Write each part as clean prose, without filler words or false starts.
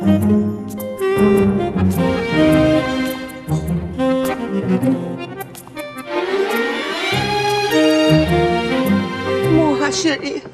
Moi, chérie.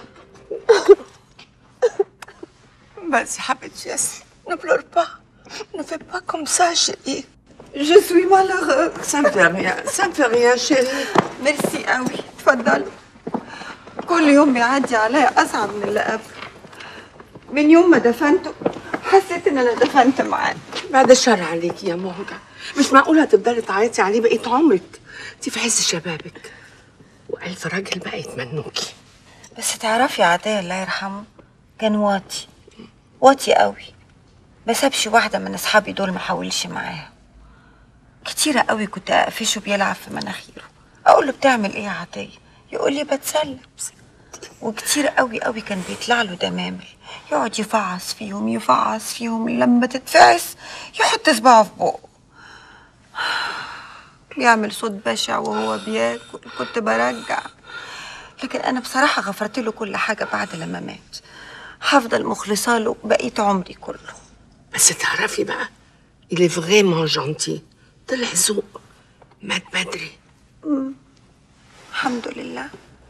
Vas-y, حبيبتي ياسمين. Ne pleure pas. Ne fais pas comme ça, chérie. Je suis malheureuse. Ça me fait rien. Ça me fait rien, chérie. ميرسي قوي. اتفضلي. كل يوم بيعدي عليا أصعب من اللي قبل. من يوم ما دفنته حسيت إن أنا دفنت معاه. بعد الشر عليكي يا مهجة. مش معقولة هتفضلي تعيطي عليه بقية عمرك. انتي في عز شبابك. وألف راجل بقى يتمنوكي. بس تعرفي عطية الله يرحمه كان واطي. واطي قوي. ما سابش واحدة من أصحابي دول ما حاولش معاها. كتيرة قوي كنت أقفشه بيلعب في مناخيره. أقول له بتعمل إيه يا عطية؟ يقول لي بتسلى. وكتير قوي قوي كان بيطلع له دمامل، يقعد يفعص فيهم يفعص فيهم، لما تتفعس يحط صباعه في بقه. بيعمل صوت بشع وهو بياكل. كنت برجع، لكن أنا بصراحة غفرت له كل حاجة بعد لما مات. هفضل مخلصة له بقية عمري كله. بس تعرفي بقى il est vraiment gentil. طلع ذوق. مات بدري. الحمد لله.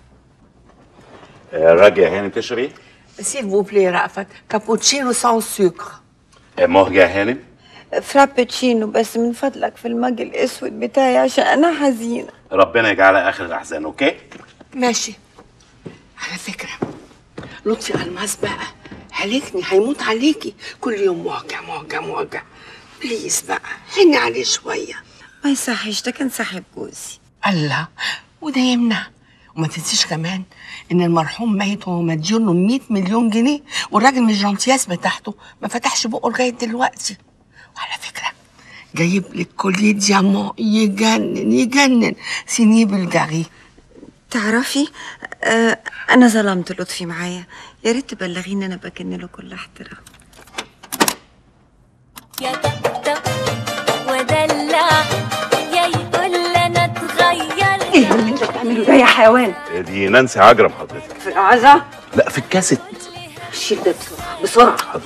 راجع هانم تشربي؟ s'il vous plaît رأفت كابوتشينو sans sucre. مهجة هانم؟ فرابتشينو بس من فضلك في المج الأسود بتاعي عشان أنا حزينة. ربنا يجعلها آخر الأحزان، أوكي؟ ماشي. على فكرة لطفي ألماس بقى هلكني، هيموت عليكي. كل يوم موجع موجع موجع. بليز بقى حني عليه شوية. ما يصحش، ده كان صاحب جوزي. الله، وده يمنع. وما تنسيش كمان ان المرحوم ميت وهو مديون له 100 مليون جنيه، والراجل من الجنطياس بتاعته ما فتحش بقه لغايه دلوقتي. وعلى فكره جايب لك كوليه ديامون يجنن يجنن سينيه بلجاري. تعرفي أنا ظلمت لطفي معايا، يا ريت تبلغيني أنا بكن له كل احترام. يا طبطب ودلع يا يقول أنا اتغير. إيه اللي أنت بتعمله ده يا حيوان؟ دي نانسي عجرم حضرتك. في العزا؟ لا، في الكاسيت. شيل ده بسرعة بسرعة. حاضر.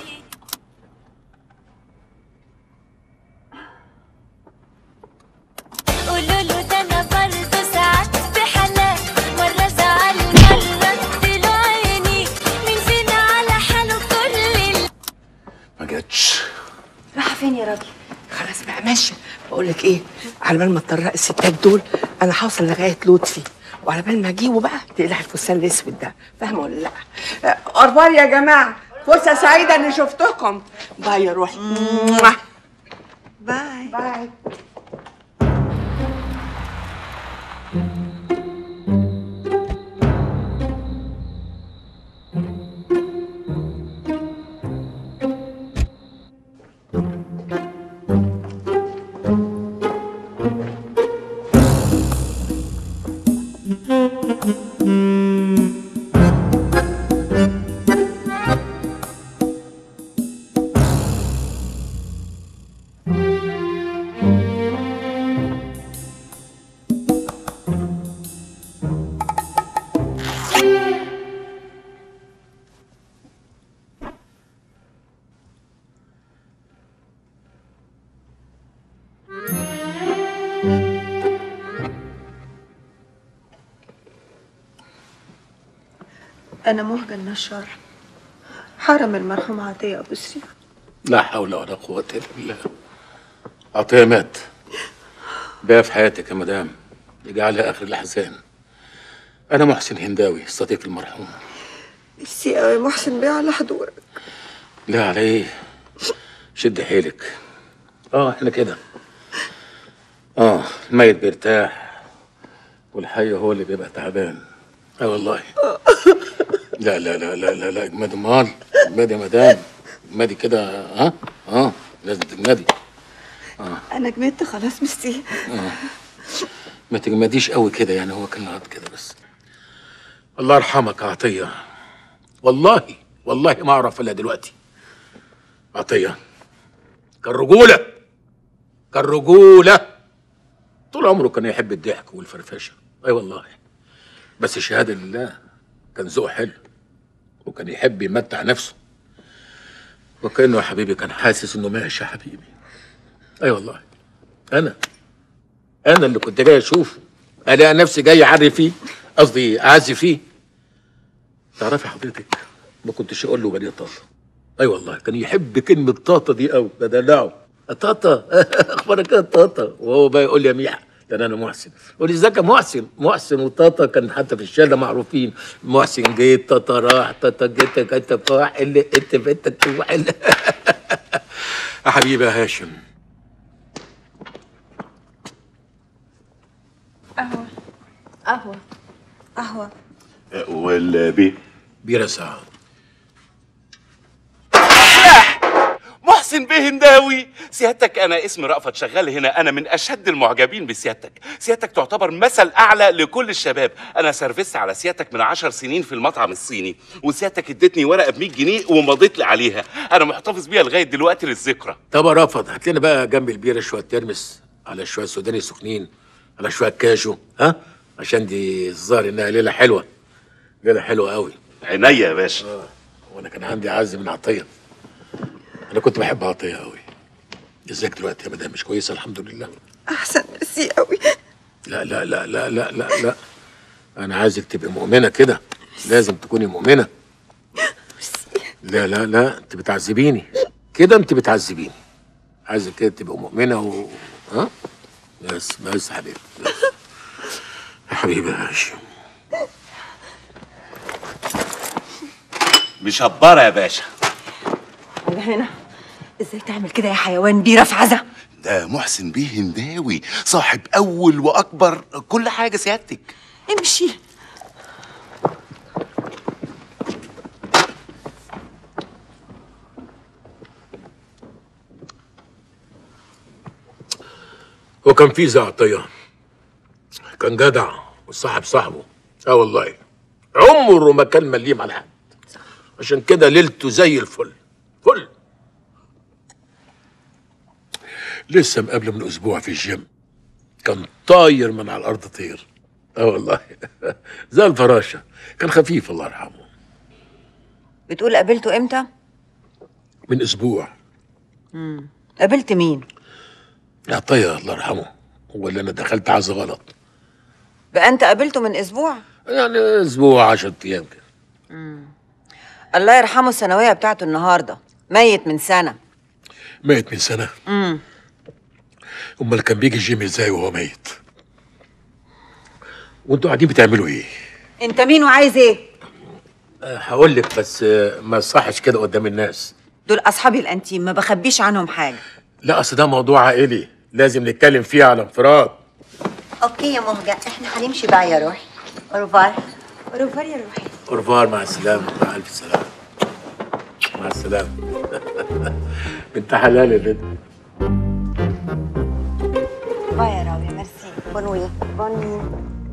قولوا له ده أنا برضه ساعات بحالات، مرة زعل مرة اديله عيني، مين فينا على حاله كل ما جاتش. رايحة فين يا راجل؟ خلاص بقى ماشي. بقول لك ايه، على بال ما تطرق الستات دول انا هوصل لغايه لطفي، وعلى بال ما اجيبه بقى تقلع الفستان الاسود ده. فاهمه ولا لا؟ أربار يا جماعه، فرصه سعيده اني شفتكم. باي يا روحي. باي باي. أنا مهجة النشار، حرم المرحوم عطية أبو سريع. لا حول ولا قوة إلا بالله. عطية مات. بقى في حياتك يا مدام، اجعلها آخر الأحزان. أنا محسن هنداوي صديق المرحوم. ميرسي قوي محسن بيه على حضورك. لا على إيه؟ شد حيلك. إحنا كده. الميت بيرتاح والحي هو اللي بيبقى تعبان. والله. لا لا لا لا لا لا، اجمدي امال، اجمدي يا مدام، اجمدي كده. لازم تجمدي. أنا جمدت خلاص ميرسي. ما تجمديش قوي كده، يعني هو كان غلط كده بس. الله يرحمك يا عطية. والله والله ما أعرف إلا دلوقتي. عطية كان رجولة، كان رجولة. طول عمره كان يحب الضحك والفرفشة. أي والله. بس شهادة لله كان ذوق حلو، وكان يحب يمتع نفسه. وكأنه يا حبيبي كان حاسس انه ماشي يا حبيبي. اي والله انا اللي كنت جاي اشوفه، الاقي نفسي جاي اعري فيه، قصدي اعزي فيه. تعرفي حضرتك ما كنتش اقول له بني طاطا. اي والله كان يحب كلمه طاطا دي قوي، بدلعه طاطا اخبارك ايه يا طاطا، وهو بقى يقول لي يا ميحة لان انا محسن، يقول لي ازيك يا محسن. محسن وطاطا كان حتى في الشارع معروفين، محسن جيت طاطا راح، طاطا جيت انت فاح اللي انت بنتك تروح يا حبيبي يا هاشم. قهوة والبي بيرة ساعة. محسن بيه هنداوي، سيادتك انا اسمي رأفت شغال هنا، انا من اشد المعجبين بسيادتك. سيادتك تعتبر مثل اعلى لكل الشباب. انا سرفست على سيادتك من 10 سنين في المطعم الصيني، وسيادتك ادتني ورقه ب100 جنيه ومضيت لي عليها، انا محتفظ بيها لغايه دلوقتي للذكرى. طب يا رأفت هات لنا بقى جنب البيرة شوية ترمس على شوية سوداني سخنين على شوية كاجو، ها؟ عشان دي الظاهر انها ليلة حلوة، ليلة حلوة قوي. عينيا يا باشا. وانا كان عندي عز من عطية، انا كنت بحب عطية قوي. ازيك دلوقتي يا مدام؟ مش كويسة الحمد لله؟ احسن ميرسي قوي. لا لا لا لا لا لا لا، انا عايزك تبقي مؤمنة كده، لازم تكوني مؤمنة. لا لا لا، انت بتعذبيني كده، انت بتعذبيني. عايزك كده تبقى مؤمنة ها؟ بس يا حبيبي، بس. يا حبيبي يا هاشم. مشبرة يا باشا. أنا هنا. إزاي تعمل كده يا حيوان بيرة في عزا؟ ده محسن بيه هنداوي، صاحب اول واكبر كل حاجه سيادتك. امشي. هو كان في عطية، كان جدع وصاحب صاحبه. اه والله عمره ما كان مليم على حد، عشان كده ليلته زي الفل فل. لسه مقابله من اسبوع في الجيم، كان طاير من على الارض طير. اه والله زي الفراشه، كان خفيف الله يرحمه. بتقول قابلته امتى؟ من اسبوع. قابلت مين؟ عطية الله يرحمه، هو اللي انا دخلت عز غلط. بقى انت قابلته من اسبوع؟ يعني اسبوع 10 ايام كده. الله يرحمه الثانويه بتاعته النهارده، ميت من سنه. ميت من سنه؟ امال كان بيجي الجيم ازاي وهو ميت؟ وانتوا قاعدين بتعملوا ايه؟ انت مين وعايز ايه؟ هقول لك بس ما يصحش كده قدام الناس. دول اصحابي الانتيم، ما بخبيش عنهم حاجه. لا اصل ده موضوع عائلي لازم نتكلم فيه على انفراد. اوكي يا مهجة، احنا هنمشي بقى يا روحي. اوروفار. اوروفار يا روحي. اورفار، مع السلامه، مع الف سلامه. مع السلامه. بنت حلال يا بنت. باي يا راوية، ميرسي. بونوي. بونوي.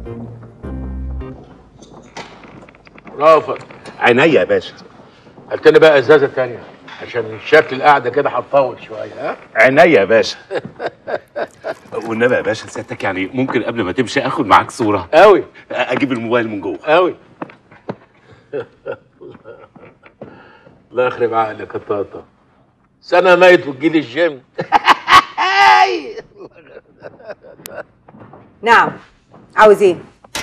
رافض. عينيا يا باشا. قلت لي بقى ازازه تانية عشان شكل القعده كده هتطول شويه. ها؟ عينيا يا باشا. والنبي يا باشا سيادتك يعني ممكن قبل ما تمشي اخد معاك صوره؟ قوي. اجيب الموبايل من جوه. قوي. الله يخرب عقلك يا طاطا، سنه ميت وتجيلي الجيم. نعم، عاوز ايه؟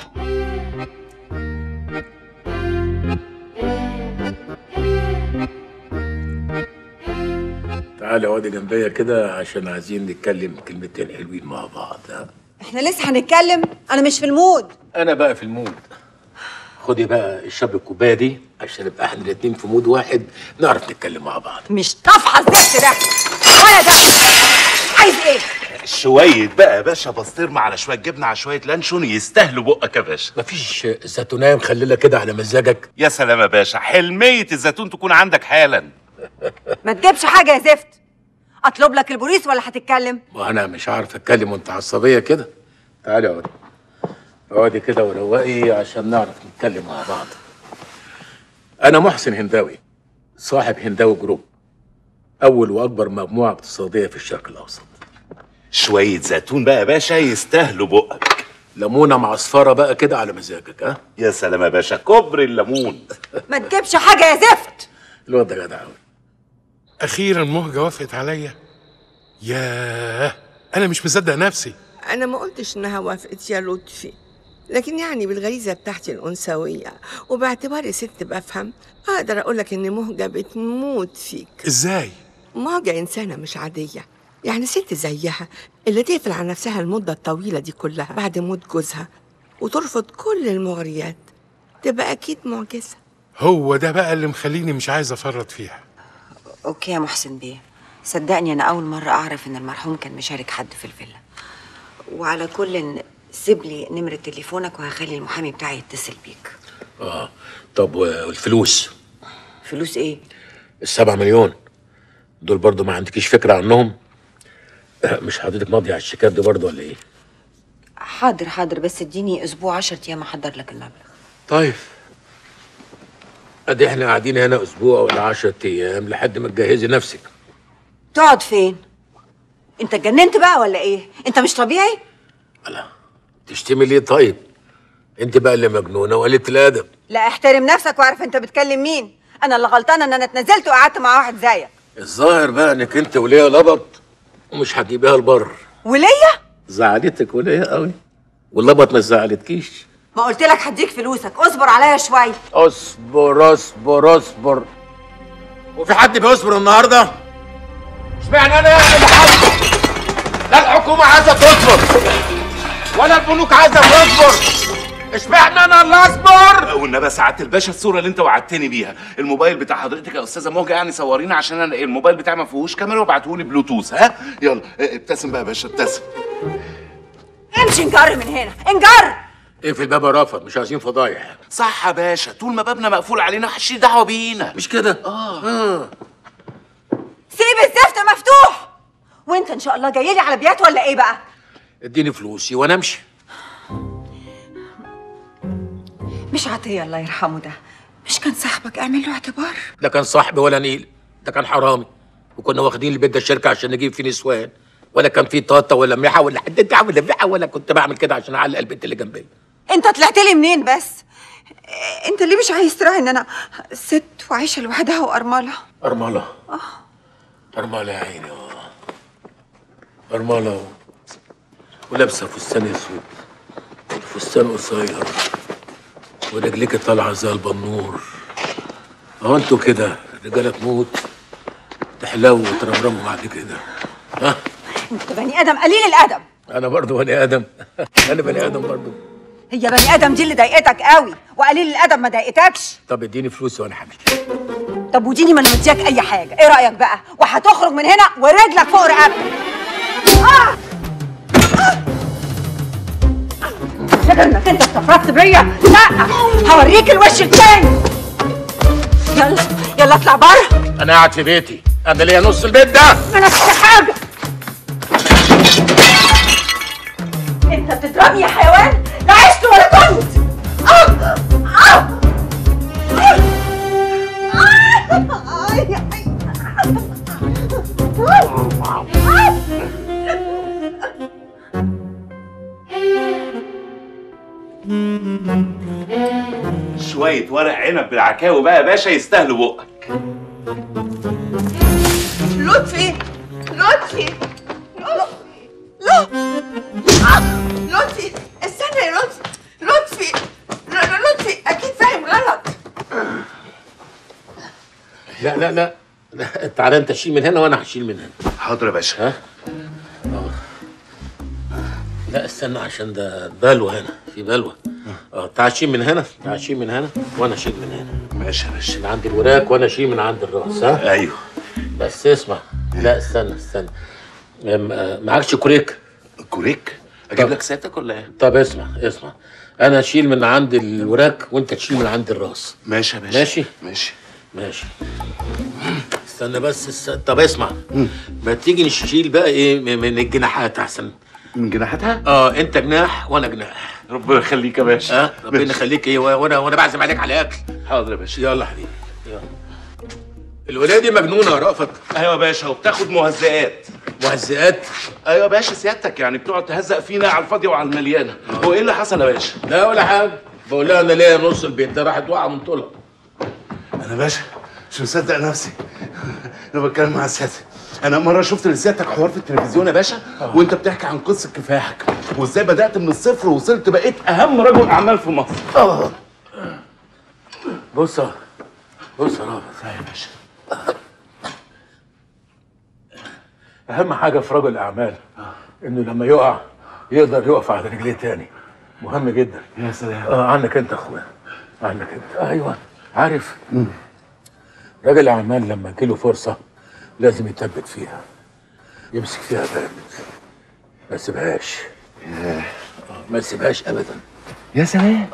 تعالى اقعدي جنبيا كده عشان عايزين نتكلم كلمتين حلوين مع بعض. ها؟ احنا لسه هنتكلم؟ انا مش في المود. انا بقى في المود. خدي بقى اشربي الكوبايه دي عشان نبقى احنا الاتنين في مود واحد، نعرف نتكلم مع بعض. مش طافحه الزفت ده ولا ده. عايز ايه؟ شويه بقى يا باشا بسطرمه على شويه جبنه على شويه لانشون يستاهلوا بقك يا باشا. مفيش زيتونايه مخلله كده على مزاجك؟ يا سلام يا باشا، حلميه الزيتون تكون عندك حالا. ما تجيبش حاجه يا زفت. اطلب لك البوليس ولا هتتكلم؟ وانا مش عارف اتكلم وانت عصبيه كده. تعالي اقعدي، اقعدي كده وروقي عشان نعرف نتكلم مع بعض. انا محسن هنداوي، صاحب هنداوي جروب، اول واكبر مجموعه اقتصاديه في الشرق الاوسط. شويه زيتون بقى يا باشا يستاهلوا بقك. ليمونه معصفره بقى كده على مزاجك. ها؟ يا سلام يا باشا، كبر الليمون. ما تجيبش حاجه يا زفت. الواد ده جدع قوي. اخيرا مهجه وافقت عليا. ياه انا مش مصدق نفسي. انا ما قلتش انها وافقت يا لطفي، لكن يعني بالغريزه بتاعتي الانثويه وباعتباري ست بفهم اقدر اقولك ان مهجه بتموت فيك. ازاي؟ مهجه انسانه مش عاديه، يعني ست زيها اللي تقفل على نفسها المده الطويله دي كلها بعد موت جوزها وترفض كل المغريات تبقى اكيد معجزه. هو ده بقى اللي مخليني مش عايز افرط فيها. اوكي يا محسن بيه، صدقني انا اول مره اعرف ان المرحوم كان مشارك حد في الفيلا. وعلى كل سيب لي نمره تليفونك وهخلي المحامي بتاعي يتصل بيك. طب والفلوس؟ فلوس ايه؟ ال7 مليون دول برضو ما عندكيش فكره عنهم؟ مش حضرتك ماضي على الشيكات دي برضو ولا ايه؟ حاضر بس اديني اسبوع 10 ايام احضر لك المبلغ. طيب ادي احنا قاعدين هنا اسبوع ولا 10 ايام لحد ما تجهزي نفسك. تقعد فين؟ انت اتجننت بقى ولا ايه؟ انت مش طبيعي؟ لا تشتمي ليه طيب؟ انت بقى اللي مجنونه وقلة الادب. لا احترم نفسك واعرف انت بتكلم مين. انا اللي غلطانه ان انا اتنزلت وقعدت مع واحد زيك. الظاهر بقى انك انت وليا لبط ومش هتجيبيها البر. وليا؟ زعلتك وليا قوي واللبط ما زعلتكيش. ما قلت لك هديك فلوسك، اصبر عليا شويه. اصبر وفي حد بيصبر النهارده؟ اشمعنى انا اللي حاصل؟ لا الحكومه عايزه تصبر ولا البنوك عايزه تصبر، اشمعنى انا اللي اصبر؟ والنبي سعاده الباشا الصوره اللي انت وعدتني بيها، الموبايل بتاع حضرتك يا استاذه موجه يعني صورينا عشان انا الموبايل بتاعي ما فيهوش كاميرا وابعتهولي بلوتوث. ها يلا ابتسم بقى يا باشا ابتسم. امشي انجر من هنا انجر. اقفل الباب يا رافض، مش عايزين فضايح. صح يا باشا، طول ما بابنا مقفول علينا محدش دعوه بينا. مش كده؟ سيب الزفت مفتوح. وانت ان شاء الله جاي لي على بيات ولا ايه بقى؟ اديني فلوسي وانا امشي. مش عطيه الله يرحمه ده مش كان صاحبك؟ اعمل له اعتبار. ده كان صاحبي ولا نيل، ده كان حرامي، وكنا واخدين البيت ده الشركه عشان نجيب فيه نسوان، ولا كان فيه طاطا ولا مليحه ولا حد تعمل مليحه، ولا كنت بعمل كده عشان اعلق البنت اللي جنبي. انت طلعت لي منين بس؟ انت ليه مش عايز تراعي ان انا ست وعايشه لوحدها وارمله؟ ارمله؟ ارمله يا عيني. ارمله ولابسه فستان اسود، فستان قصير، ورجليك طالعه زي البنور. انتوا كده رجاله تموت تحلو وترمرموا بعد كده. انت بني ادم قليل الادب. انا برضه بني ادم. انا بني ادم برضه. هي بني ادم دي اللي ضايقتك قوي وقليل الادب ما ضايقتكش. طب اديني فلوسي وانا همشي. طب وديني ما انا مدياك اي حاجه، ايه رايك بقى؟ وهتخرج من هنا ورجلك فوق رقبتك. فاكر انك انت استفردت بيا؟ لا هوريك الوش التاني. يلا اطلع بره. انا قاعد في بيتي، انا ليا نص البيت ده. ما نفسي حاجه. انت بتضربني يا حيوان؟ لا عشت ولا كنت. شويه ورق عنب بالعكاوي بقى يا باشا يستاهلوا بقك. لطفي لطفي استنى يا لطفي لطفي اكيد فاهم غلط. لا تعالى انت شيل من هنا وانا هشيل من هنا. حاضر يا باشا. لا استنى عشان ده بلوه هنا، في بلوه. تعال شيل من هنا، تعال شيل من هنا وانا اشيل من هنا. ماشي يا باشا. من عند الوراك وانا اشيل من عند الراس. ايوه بس اسمع. لا استنى معكش كوريك؟ كوريك؟ اجيب لك سيادتك ولا ايه؟ طب اسمع انا اشيل من عند الوراك وانت تشيل من عند الراس. ماشي يا باشا. ماشي استنى بس طب اسمع، ما تيجي نشيل بقى ايه من الجناحات احسن. من جناحاتها؟ انت جناح وانا جناح. ربنا يخليك يا باشا. ربنا يخليك. ايه وانا بعزم عليك على اكل. حاضر يا باشا. يلا حبيبي يلا. الولايه دي مجنونه يا رأفت. ايوه يا باشا، وبتاخد مهزئات. مهزئات؟ ايوه يا باشا، سيادتك يعني بتقعد تهزق فينا على الفاضيه وعلى المليانه. هو ايه اللي حصل يا باشا؟ لا ولا حاجه، بقول لها انا ليا نص البيت ده راحت واقعه من طولها. انا باشا مش مصدق نفسي. انا بتكلم مع سيادتك. انا مره شفت لسيادتك حوار في التلفزيون يا باشا، وانت بتحكي عن قصه كفاحك وازاي بدات من الصفر ووصلت بقيت اهم رجل اعمال في مصر. بص يا رافض يا باشا، اهم حاجه في رجل الاعمال انه لما يقع يقدر يقف على رجليه تاني. مهم جدا. يا سلام. عنك انت يا اخويا، عنك انت. ايوه عارف. راجل الاعمال لما تجيله فرصه لازم يثبت فيها، يمسك فيها جامد، ما يسيبهاش. ما يسيبهاش ابدا. يا سلام.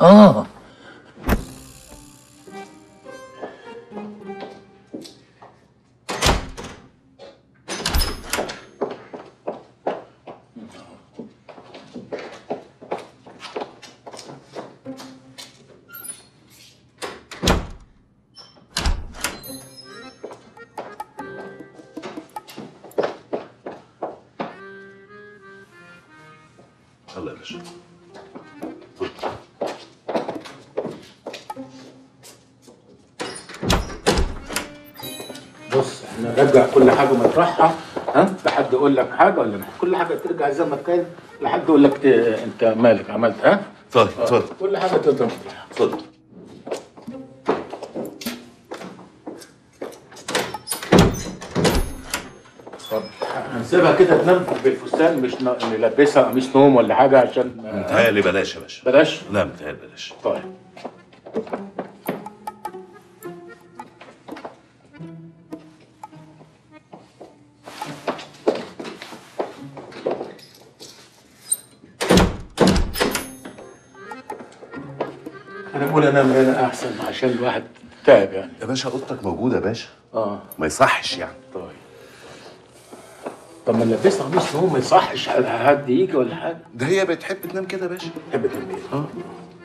الله يا باشا. بص احنا نرجع كل حاجه مطرحها، لحد يقول لك حاجه ولا مش كل حاجه ترجع زي ما كانت، لحد يقول لك انت مالك عملت اتفضل. كل حاجه تفضل مطرحها. اتفضل. هنسيبها كده تنام بالفستان، مش نلبسها قميص نوم ولا حاجه عشان متهيألي بلاش يا باشا. بلاش؟ لا متهيألي بلاش. طيب. انا بقول انام هنا احسن عشان الواحد تعب يعني. يا باشا اوضتك موجوده يا باشا. ما يصحش يعني. طيب. طب ما نلبسها قميص نوم ما يصحش حد يجي ولا حاجه. ده هي بتحب تنام كده يا باشا. تحب تنام كده.